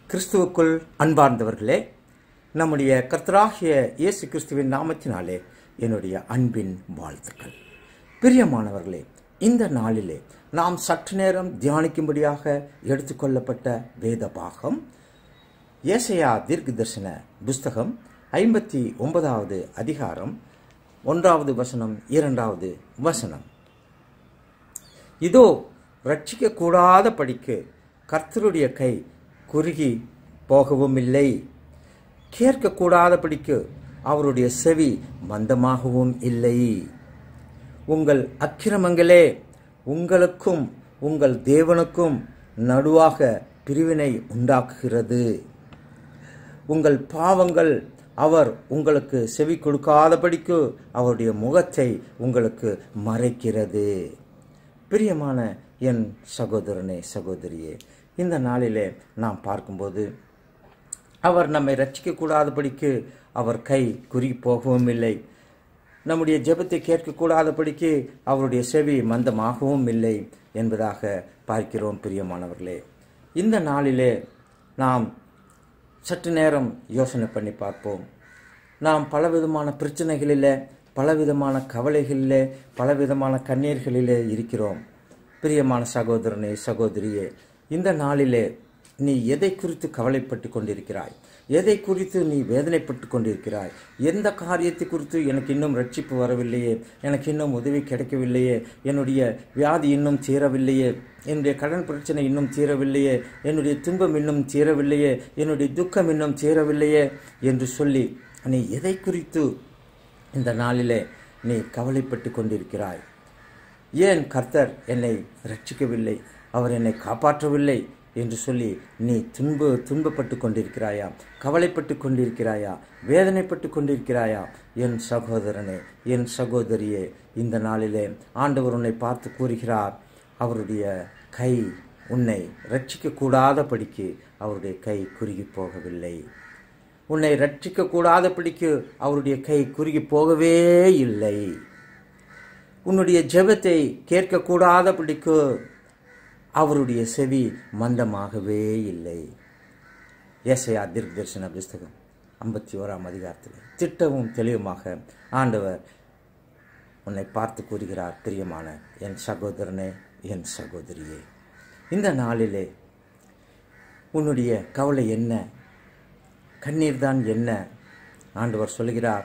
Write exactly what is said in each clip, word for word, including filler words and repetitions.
கிறிஸ்துவுக்குள் அன்பார்ந்தவர்களே, நம்முடைய கர்த்தராகிய இயேசு கிறிஸ்துவின் நாமத்தினாலே என்னுடைய அன்பின் வாழ்த்துக்கள். பிரியமானவர்களே, இந்த நாளிலே நாம் சற்று நேரம் தியானிக்கும்படியாக எடுத்துக்கொள்ளப்பட்ட வேத பாகம் ஏசாயா தீர்க்கதரிசன புஸ்தகம் ஐம்பத்தி ஒன்பதாவது அதிகாரம் ஒன்றாவது வசனம் இரண்டாவது வசனம். இதோ ரட்சிக்க கூடாத படிக்கு கர்த்தருடைய கை குறுகி போகவும் இல்லை, கேட்கக்கூடாத படிக்கு அவருடைய செவி மந்தமாகவும் இல்லை. உங்கள் அக்கிரமங்களே உங்களுக்கும் உங்கள் தேவனுக்கும் நடுவாக பிரிவினை உண்டாக்குகிறது. உங்கள் பாவங்கள் அவர் உங்களுக்கு செவி கொடுக்காதபடிக்கு அவருடைய முகத்தை உங்களுக்கு மறைக்கிறது. பிரியமான என் சகோதரனே, சகோதரியே, இந்த நாளிலே நாம் பார்க்கும்போது அவர் நம்மை ரட்சிக்கக்கூடாதபடிக்கு அவர் கை குறுகி போகவும் இல்லை, நம்முடைய ஜெபத்தை கேட்கக்கூடாதபடிக்கு அவருடைய செவி மந்தமாகவும் இல்லை என்பதாக பார்க்கிறோம். பிரியமானவர்களே, இந்த நாளிலே நாம் சற்று நேரம் யோசனை பண்ணி பார்ப்போம். நாம் பலவிதமான பிரச்சனைகளிலே, பலவிதமான கவலைகளிலே, பலவிதமான கண்ணீர்களிலே இருக்கிறோம். பிரியமான சகோதரனே, சகோதரியே, இந்த நாளிலே நீ எதை குறித்து கவலைப்பட்டு கொண்டிருக்கிறாய்? எதை குறித்து நீ வேதனைப்பட்டு கொண்டிருக்கிறாய்? எந்த காரியத்தை குறித்து எனக்கு இன்னும் ரட்சிப்பு வரவில்லையே, எனக்கு இன்னும் உதவி கிடைக்கவில்லையே, என்னுடைய வியாதி இன்னும் தீரவில்லையே, என்னுடைய கடன் பிரச்சனை இன்னும் தீரவில்லையே, என்னுடைய துன்பம் இன்னும் தீரவில்லையே, என்னுடைய துக்கம் இன்னும் தீரவில்லையே என்று சொல்லி நீ எதை குறித்து இந்த நாளிலே நீ கவலைப்பட்டு கொண்டிருக்கிறாய்? ஏன் கர்த்தர் என்னை ரட்சிக்கவில்லை, அவர் என்னை காப்பாற்றவில்லை என்று சொல்லி நீ துன்ப துன்பப்பட்டு கொண்டிருக்கிறாயா? கவலைப்பட்டு கொண்டிருக்கிறாயா? வேதனைப்பட்டு கொண்டிருக்கிறாயா? என் சகோதரனே, என் சகோதரியே, இந்த நாளிலே ஆண்டவர் உன்னை பார்த்து கூறுகிறார், அவருடைய கை உன்னை ரட்சிக்க கூடாதபடிக்கு அவருடைய கை குறுகி போகவில்லை. உன்னை ரட்சிக்க கூடாதபடிக்கு அவருடைய கை குறுகி போகவே இல்லை. உன்னுடைய ஜெபத்தை கேட்கக்கூடாதபடிக்கு அவருடைய செவி மந்தமாகவே இல்லை. ஏசாயா தீர்க்கதரிசன புஸ்தகம் ஐம்பத்தி ஓராம் அதிகாரத்தில் திட்டமும் தெளிவுமாக ஆண்டவர் உன்னை பார்த்து கூறுகிறார். பிரியமான என் சகோதரனே, என் சகோதரியே, இந்த நாளிலே உன்னுடைய கவலை என்ன? கண்ணீர் தான் என்ன? ஆண்டவர் சொல்கிறார்,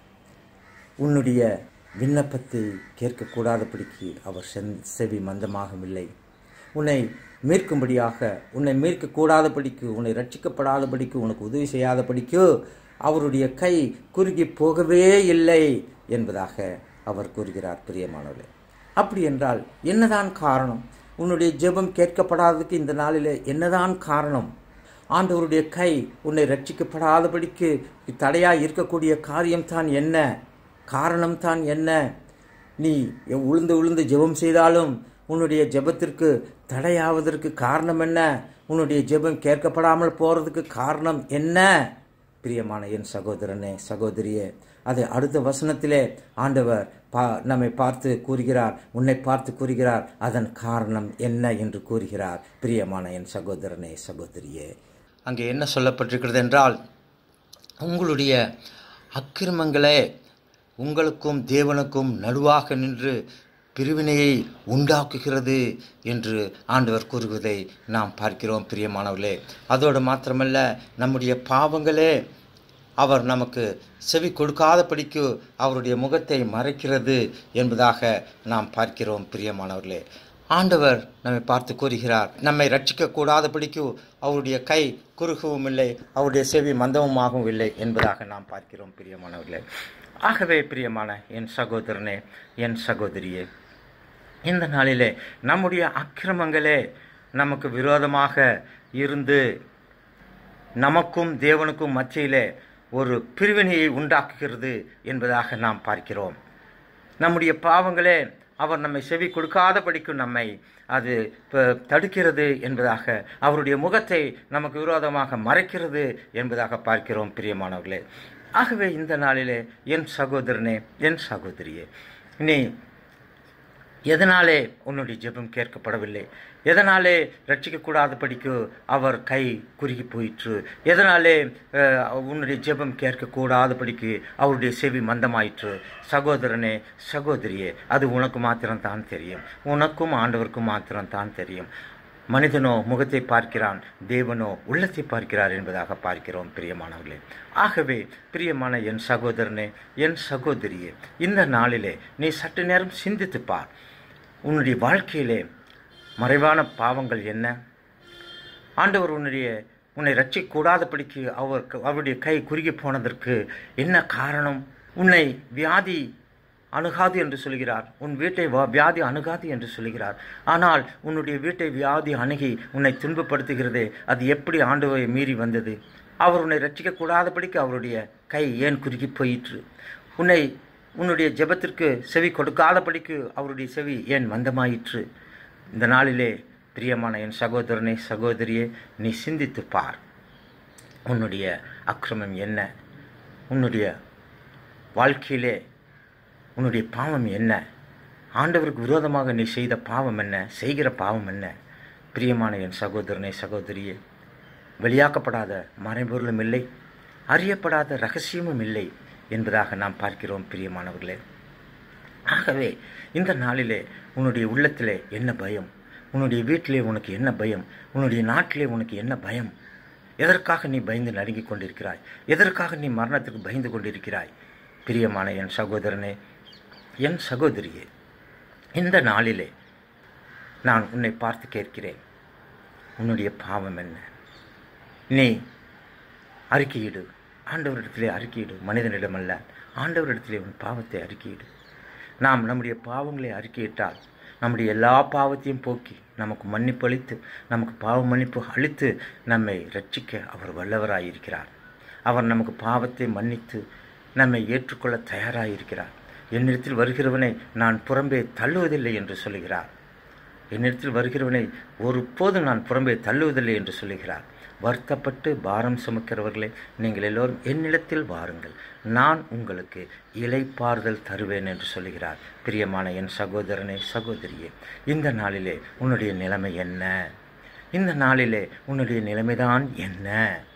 உன்னுடைய விண்ணப்பத்தை கேட்கக்கூடாதபடிக்கு அவர் செவி மந்தமாகவில்லை. உன்னை மீட்கும்படியாக, உன்னை மீட்கக்கூடாதபடிக்கு, உன்னை ரட்சிக்கப்படாதபடிக்கு, உனக்கு உதவி செய்யாதபடிக்கு அவருடைய கை குறுகி போகவே இல்லை என்பதாக அவர் கூறுகிறார். பிரியமானவர்களே, அப்படி என்றால் என்னதான் காரணம்? உன்னுடைய ஜெபம் கேட்கப்படாததுக்கு இந்த நாளிலே என்னதான் காரணம்? ஆண்டவருடைய கை உன்னை ரட்சிக்கப்படாதபடிக்கு தடையாக இருக்கக்கூடிய காரியம்தான் என்ன? காரணம்தான் என்ன? நீ உளுந்து உளுந்து ஜெபம் செய்தாலும் உன்னுடைய ஜெபத்திற்கு தடையாவதற்கு காரணம் என்ன? உன்னுடைய ஜெபம் கேட்கப்படாமல் போறதுக்கு காரணம் என்ன? பிரியமான என் சகோதரனே, சகோதரியே, அது அடுத்த வசனத்திலே ஆண்டவர் பா நம்மை பார்த்து கூறுகிறார், உன்னை பார்த்து கூறுகிறார், அதன் காரணம் என்ன என்று கூறுகிறார். பிரியமான என் சகோதரனே, சகோதரியே, அங்கே என்ன சொல்லப்பட்டிருக்கிறது என்றால், உங்களுடைய அக்கிரமங்களே உங்களுக்கும் தேவனுக்கும் நடுவாக நின்று பிரிவினையை உண்டாக்குகிறது என்று ஆண்டவர் கூறுவதை நாம் பார்க்கிறோம். பிரியமானவர்களே, அதோடு மாத்திரமல்ல, நம்முடைய பாவங்களே அவர் நமக்கு செவி கொடுக்காதபடிக்கு அவருடைய முகத்தை மறைக்கிறது என்பதாக நாம் பார்க்கிறோம். பிரியமானவர்களே, ஆண்டவர் நம்மை பார்த்து கூறுகிறார், நம்மை ரட்சிக்க கூடாதபடிக்கு அவருடைய கை குறுகவும் இல்லை, அவருடைய செவி மந்தமுமாகவும் இல்லை என்பதாக நாம் பார்க்கிறோம். பிரியமானவர்களே, ஆகவே பிரியமான என் சகோதரனே, என் சகோதரியே, இந்த நாளிலே நம்முடைய அக்கிரமங்களே நமக்கு விரோதமாக இருந்து நமக்கும் தேவனுக்கும் மத்தியிலே ஒரு பிரிவினையை உண்டாக்குகிறது என்பதாக நாம் பார்க்கிறோம். நம்முடைய பாவங்களே அவர் நம்மை செவி கொடுக்காதபடிக்கும் நம்மை அது தடுக்கிறது என்பதாக, அவருடைய முகத்தை நமக்கு விரோதமாக மறைக்கிறது என்பதாக பார்க்கிறோம். பிரியமானவர்களே, ஆகவே இந்த நாளிலே என் சகோதரனே, என் சகோதரியே, நீ எதனாலே உன்னுடைய ஜெபம் கேட்கப்படவில்லை? எதனாலே ரட்சிக்கக்கூடாதபடிக்கு அவர் கை குறுகி போயிற்று? எதனாலே உன்னுடைய ஜெபம் கேட்கக்கூடாதபடிக்கு அவருடைய செவி மந்தமாயிற்று? சகோதரனே, சகோதரியே, அது உனக்கு மாத்திரம்தான் தெரியும். உனக்கும் ஆண்டவருக்கும் மாத்திரம்தான் தெரியும். மனிதனோ முகத்தை பார்க்கிறான், தேவனோ உள்ளத்தை பார்க்கிறார் என்பதாக பார்க்கிறோம் பிரியமானவர்களே. ஆகவே பிரியமான என் சகோதரனே, என் சகோதரியே, இந்த நாளிலே நீ சற்று நேரம் சிந்தித்து பார். உன்னுடைய வாழ்க்கையிலே மறைவான பாவங்கள் என்ன? ஆண்டவர் உன்னுடைய உன்னை ரட்சிக்கூடாதபடிக்கு அவர் அவருடைய கை குறுகி போனதற்கு என்ன காரணம்? உன்னை வியாதி அணுகாது என்று சொல்கிறார், உன் வீட்டை வியாதி அணுகாது என்று சொல்கிறார். ஆனால் உன்னுடைய வீட்டை வியாதி அணுகி உன்னை துன்பப்படுத்துகிறதே, அது எப்படி ஆண்டவரை மீறி வந்தது? அவர் உன்னை ரட்சிக்கக்கூடாதபடிக்கு அவருடைய கை ஏன் குறுகி போயிற்று? உன்னை உன்னுடைய ஜெபத்திற்கு செவி கொடுக்காதபடிக்கு அவருடைய செவி ஏன் மந்தமாயிற்று? இந்த நாளிலே பிரியமான என் சகோதரனே, சகோதரியே, நீ சிந்தித்து பார். உன்னுடைய அக்கிரமம் என்ன? உன்னுடைய வாழ்க்கையிலே உன்னுடைய பாவம் என்ன? ஆண்டவருக்கு விரோதமாக நீ செய்த பாவம் என்ன? செய்கிற பாவம் என்ன? பிரியமான என் சகோதரனே, சகோதரியே, வெளியாக்கப்படாத மறைபொருளும் இல்லை, அறியப்படாத ரகசியமும் இல்லை என்பதாக நாம் பார்க்கிறோம் பிரியமானவர்களே. ஆகவே இந்த நாளிலே உன்னுடைய உள்ளத்திலே என்ன பயம்? உன்னுடைய வீட்டிலே உனக்கு என்ன பயம்? உன்னுடைய நாட்டிலே உனக்கு என்ன பயம்? எதற்காக நீ பயந்து நடுங்கிக் கொண்டிருக்கிறாய்? எதற்காக நீ மரணத்துக்கு பயந்து கொண்டிருக்கிறாய்? பிரியமான என் சகோதரனே, என் சகோதரியே, இந்த நாளிலே நான் உன்னை பார்த்து கேட்கிறேன், உன்னுடைய பாவம் என்ன? நீ அறிக்கையிடு, ஆண்டவரிடத்திலே அறிக்கையிடு, மனிதனிடமல்ல, ஆண்டவரிடத்திலே உன் பாவத்தை அறிக்கையிடு. நாம் நம்முடைய பாவங்களை அறிக்கையிட்டால் நம்முடைய எல்லா பாவத்தையும் போக்கி நமக்கு மன்னிப்பு அளித்து, நமக்கு பாவ மன்னிப்பு அளித்து நம்மை ரட்சிக்க அவர் வல்லவராயிருக்கிறார். அவர் நமக்கு பாவத்தை மன்னித்து நம்மை ஏற்றுக்கொள்ள தயாராயிருக்கிறார். என்னிடத்தில் வருகிறவனை நான் புறம்பே தள்ளுவதில்லை என்று சொல்லுகிறார். என்னிடத்தில் வருகிறவனை ஒருபோதும் நான் புறம்பே தள்ளுவதில்லை என்று சொல்லுகிறார். வருத்தப்பட்டு பாரம் சுமக்கிறவர்களே, நீங்கள் எல்லோரும் என்னிடத்தில் வாருங்கள், நான் உங்களுக்கு இளைப்பாறுதல் தருவேன் என்று சொல்லுகிறார். பிரியமான என் சகோதரனே, சகோதரியே, இந்த நாளிலே உன்னுடைய நிலைமை என்ன? இந்த நாளிலே உன்னுடைய நிலைமைதான் என்ன?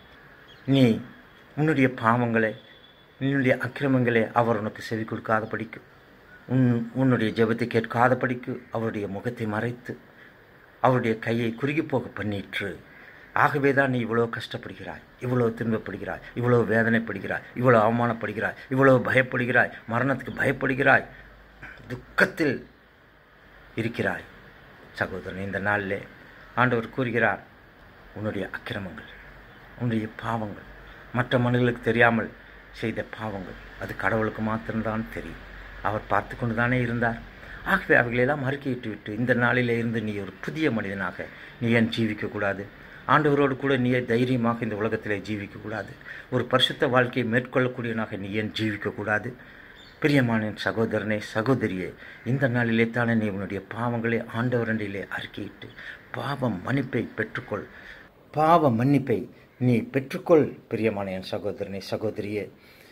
நீ உன்னுடைய பாவங்களை, உன்னுடைய அக்கிரமங்களே அவர் உனக்கு செவி கொடுக்காத படிக்கு, உன் உன்னுடைய ஜெபத்தை கேட்காத படிக்கு அவருடைய முகத்தை மறைத்து அவருடைய கையை குறுகி போக பண்ணிற்று. ஆகவே தான் நீ இவ்வளோ கஷ்டப்படுகிறாய், இவ்வளோ துன்பப்படுகிறாய், இவ்வளோ வேதனைப்படுகிறாய், இவ்வளோ அவமானப்படுகிறாய், இவ்வளோ பயப்படுகிறாய், மரணத்துக்கு பயப்படுகிறாய், துக்கத்தில் இருக்கிறாய். சகோதரன், இந்த நாளிலே ஆண்டவர் கூறுகிறார், உன்னுடைய அக்கிரமங்கள், உன்னுடைய பாவங்கள், மற்ற மனிதர்களுக்கு தெரியாமல் செய்த பாவங்கள், அது கடவுளுக்கு மாத்திரம்தான் தெரியும். அவர் பார்த்து கொண்டு தானே இருந்தார். ஆகவே அவைகளெல்லாம் அறிக்கையிட்டு விட்டு இந்த நாளிலே இருந்து நீ ஒரு புதிய மனிதனாக நீ ஏன் ஜீவிக்கக்கூடாது? ஆண்டவரோடு கூட நீயே தைரியமாக இந்த உலகத்திலே ஜீவிக்கக்கூடாது? ஒரு பரிசுத்த வாழ்க்கையை மேற்கொள்ளக்கூடியவனாக நீ ஏன் ஜீவிக்கக்கூடாது? பிரியமான சகோதரனே, சகோதரியே, இந்த நாளிலே தானே நீ உன்னுடைய பாவங்களை ஆண்டவரண்டிலே அறிக்கையிட்டு பாவம் மன்னிப்பை பெற்றுக்கொள். பாவ மன்னிப்பை நீ பெற்றுக்கொள். பிரியமான என் சகோதரனே, சகோதரியே,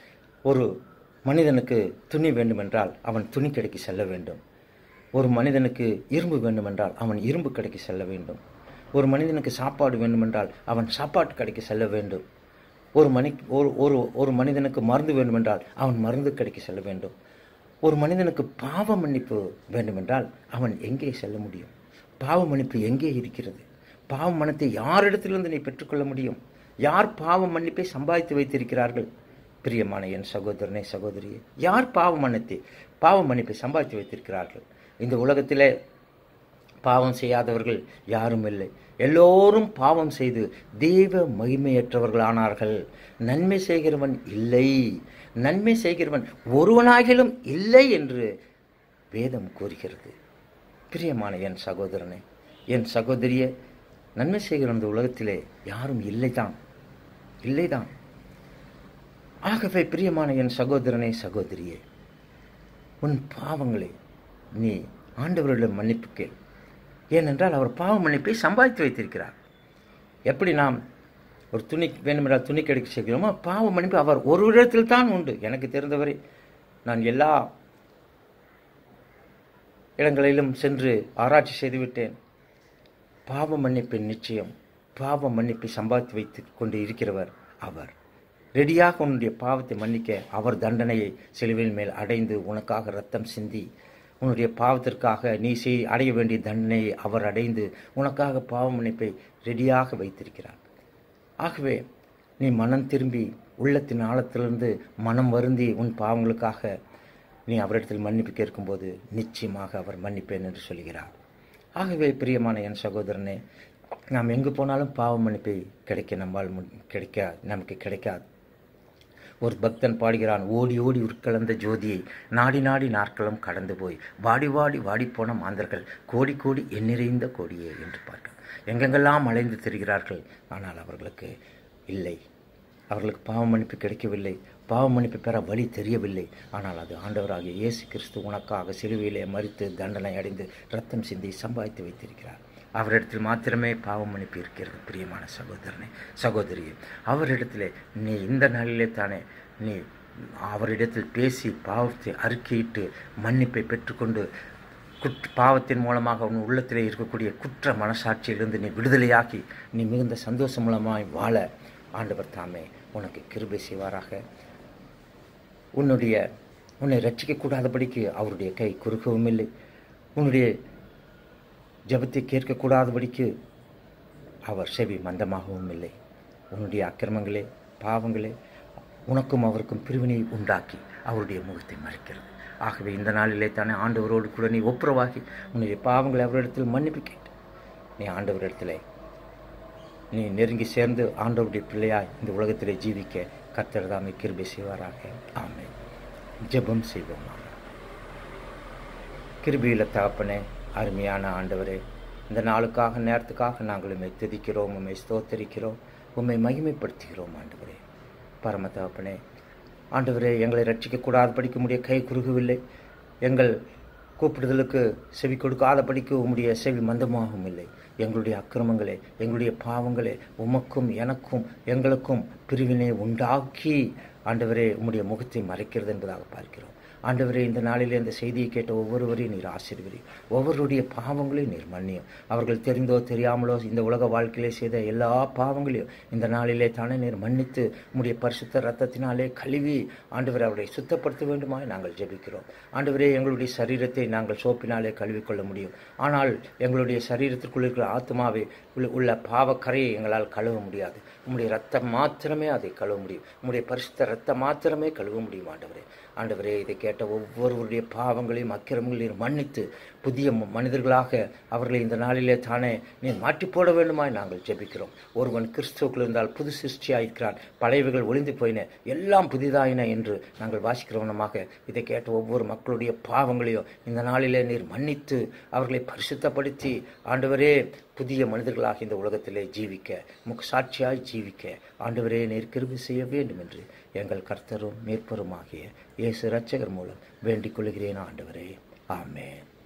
ஒரு மனிதனுக்கு துணி வேண்டுமென்றால் அவன் துணி கடைக்கு செல்ல வேண்டும். ஒரு மனிதனுக்கு இரும்பு வேண்டுமென்றால் அவன் இரும்பு கடைக்கு செல்ல வேண்டும். ஒரு மனிதனுக்கு சாப்பாடு வேண்டுமென்றால் அவன் சாப்பாட்டு கடைக்கு செல்ல வேண்டும். ஒரு மணி ஒரு ஒரு ஒரு மனிதனுக்கு மருந்து வேண்டுமென்றால் அவன் மருந்து கடைக்கு செல்ல வேண்டும். ஒரு மனிதனுக்கு பாவ மன்னிப்பு வேண்டுமென்றால் அவன் எங்கே செல்ல முடியும்? பாவ மன்னிப்பு எங்கே இருக்கிறது? பாவ மன்னிப்பை யாரிடத்திலிருந்து நீ பெற்றுக்கொள்ள முடியும்? யார் பாவ மன்னிப்பை சம்பாதித்து வைத்திருக்கிறார்கள்? பிரியமான என் சகோதரனே, சகோதரியே, யார் பாவ மன்னிப்பை பாவ மன்னிப்பை சம்பாதித்து வைத்திருக்கிறார்கள்? இந்த உலகத்திலே பாவம் செய்யாதவர்கள் யாரும் இல்லை. எல்லோரும் பாவம் செய்து தெய்வ மகிமையற்றவர்களானார்கள். நன்மை செய்கிறவன் இல்லை, நன்மை செய்கிறவன் ஒருவனாகிலும் இல்லை என்று வேதம் கூறுகிறது. பிரியமான என் சகோதரனே, என் சகோதரியே, நன்மை செய்கிற இந்த உலகத்திலே யாரும் இல்லைதான், இல்லைதான். ஆகவே பிரியமான என் சகோதரனே, சகோதரியே, உன் பாவங்களை நீ ஆண்டவரிடம் மன்னிப்பு கேள். ஏனென்றால் அவர் பாவ மன்னிப்பை சம்பாதித்து வைத்திருக்கிறார். எப்படி நாம் ஒரு துணி வேண்டுமென்றால் துணி கடைக்கு செய்கிறோமோ, பாவ மன்னிப்பு அவர் ஒரு இடத்தில் தான் உண்டு. எனக்கு தெரிந்தவரை நான் எல்லா இடங்களிலும் சென்று ஆராய்ச்சி செய்துவிட்டேன். பாவ மன்னிப்பின் நிச்சயம், பாவ மன்னிப்பை சம்பாதித்து வைத்து கொண்டு இருக்கிறவர் அவர். ரெடியாக உன்னுடைய பாவத்தை மன்னிக்க அவர் தண்டனையை சிலுவையின் மேல் அடைந்து உனக்காக ரத்தம் சிந்தி உன்னுடைய பாவத்திற்காக நீ செய் அடைய வேண்டிய தண்டனையை அவர் அடைந்து உனக்காக பாவ மன்னிப்பை ரெடியாக வைத்திருக்கிறார். ஆகவே நீ மனம் திரும்பி உள்ளத்தின் ஆழத்திலிருந்து மனம் வருந்தி உன் பாவங்களுக்காக நீ அவரிடத்தில் மன்னிப்பு கேட்கும்போது நிச்சயமாக அவர் மன்னிப்பேன் என்று சொல்கிறார். ஆகவே பிரியமான என் சகோதரனே, நாம் எங்கு போனாலும் பாவ மன்னிப்பை கிடைக்க நம்மால் கிடைக்க நமக்கு கிடைக்காது. ஒரு பக்தன் பாடுகிறான், ஓடி ஓடி உட்கலந்த ஜோதியை நாடி நாடி நாட்களும் கடந்து போய் வாடி வாடி வாடிப்போன மாந்தர்கள் கோடி கோடி எண்ணிறைந்த கோடியே என்று பார்க்க எங்கெங்கெல்லாம் அலைந்து திரிகிறார்கள். ஆனால் அவர்களுக்கு இல்லை, அவர்களுக்கு பாவ மன்னிப்பு கிடைக்கவில்லை, பாவ மன்னிப்பு பெற வழி தெரியவில்லை. ஆனால் அது ஆண்டவராகிய இயேசு கிறிஸ்து உனக்காக சிலுவையிலே மரித்து தண்டனை அடைந்து ரத்தம் சிந்தி சம்பாதித்து வைத்திருக்கிறார். அவரிடத்தில் மாத்திரமே பாவ மன்னிப்பு இருக்கிறது. பிரியமான சகோதரனே, சகோதரியே, அவரிடத்திலே நீ இந்த நாளிலே தானே நீ அவரிடத்தில் பேசி பாவத்தை அறிக்கையிட்டு மன்னிப்பை பெற்றுக்கொண்டு குற்ற பாவத்தின் மூலமாக உன் உள்ளத்திலே இருக்கக்கூடிய குற்ற மனசாட்சியிலிருந்து நீ விடுதலையாக்கி நீ மிகுந்த சந்தோஷம் மூலமாய் வாழ ஆண்டவர் தாமே உனக்கு கிருபை செய்வாராக. உன்னுடைய உன்னை ரட்சிக்கக்கூடாதபடிக்கு அவருடைய கை குறுக்கவும் இல்லை, உன்னுடைய ஜபத்தை கேட்கக்கூடாதபடிக்கு அவர் செவி மந்தமாகவும் இல்லை. உன்னுடைய அக்கிரமங்களே பாவங்களே உனக்கும் அவருக்கும் பிரிவினை உண்டாக்கி அவருடைய முகத்தை மறைக்கிறது. ஆகவே இந்த நாளிலே தானே ஆண்டவரோடு கூட நீ ஒப்புரவாகி உன்னுடைய பாவங்களை அவரிடத்தில் மன்னிப்பு கேட்டு நீ ஆண்டவரிடத்திலே நீ நெருங்கி சேர்ந்து ஆண்டவருடைய பிள்ளையாய் இந்த உலகத்திலே ஜீவிக்க கர்த்தர் தாமே கிருபை செய்வாராக. ஆமென். ஜெபம் செய்வோம். கிருபையுள்ள தகப்பனே, அருமையான ஆண்டவரே, இந்த நாளுக்காக நேரத்துக்காக நாங்கள் உம்மை துதிக்கிறோம், உம்மை ஸ்தோத்தரிக்கிறோம், உம்மை மகிமைப்படுத்துகிறோம். ஆண்டவரே, பரம தகப்பனே, ஆண்டவரே, எங்களை ரட்சிக்கக்கூடாது படிக்க முடிய கை குறுகவில்லை, எங்கள் கூப்பிடுதலுக்கு செவி கொடுக்காத படிக்க உம்முடைய செவி மந்தமாகவும் இல்லை. எங்களுடைய அக்கிரமங்களே எங்களுடைய பாவங்களே உமக்கும் எனக்கும் எங்களுக்கும் பிரிவினை உண்டாக்கி ஆண்டவரே உம்முடைய முகத்தை மறைக்கிறது என்பதாக பார்க்கிறோம். ஆண்டவரே, இந்த நாளிலே இந்த செய்தியை கேட்ட ஒவ்வொருவரையும் நீர் ஆசீர்வதி, ஒவ்வொருடைய பாவங்களையும் நீர் மன்னியும். அவர்கள் தெரிந்தோ தெரியாமலோ இந்த உலக வாழ்க்கையிலே செய்த எல்லா பாவங்களையும் இந்த நாளிலே தானே நீர் மன்னித்து உம்முடைய பரிசுத்த இரத்தத்தினாலே கழுவி ஆண்டவரை அவரை சுத்தப்படுத்த வேண்டுமாய் நாங்கள் ஜெபிக்கிறோம். ஆண்டவரே, எங்களுடைய சரீரத்தை நாங்கள் சோப்பினாலே கழுவிக்கொள்ள முடியும், ஆனால் எங்களுடைய சரீரத்திற்குள் இருக்கிற ஆத்மாவை உள்ள பாவக்கரையை எங்களால் கழுவ முடியாது. உம்முடைய ரத்தம் மாத்திரமே அதை கழுவ முடியும், உம்முடைய பரிசுத்த ரத்தம் மாத்திரமே கழுவ முடியும். ஆண்டவரே ஆண்டவரே இதை கேட்ட ஒவ்வொருவருடைய பாவங்களையும் அக்கிரமங்களையும் மன்னித்து புதிய மனிதர்களாக அவர்களை இந்த நாளிலே தானே நீ மாற்றி போட வேண்டுமாய் நாங்கள் ஜெபிக்கிறோம். ஒருவன் கிறிஸ்துவுக்குள் இருந்தால் புது சிருஷ்டியாயிருக்கிறான், பழையவைகள் ஒளிந்து போயின, எல்லாம் புதிதாயின என்று நாங்கள் வாசிக்கிறவனமாக இதை கேட்ட ஒவ்வொரு மக்களுடைய பாவங்களையும் இந்த நாளிலே நீர் மன்னித்து அவர்களை பரிசுத்தப்படுத்தி ஆண்டவரே புதிய மனிதர்களாக இந்த உலகத்திலே ஜீவிக்க முக சாட்சியாய் ஜீவிக்க ஆண்டவரே நீர் கிருபை செய்ய வேண்டும் என்று எங்கள் கர்த்தரும் மீட்பருமாகிய இயேசு இரட்சகர் மூலம் வேண்டிக் கொள்கிறேன். ஆண்டவரே, ஆமென்.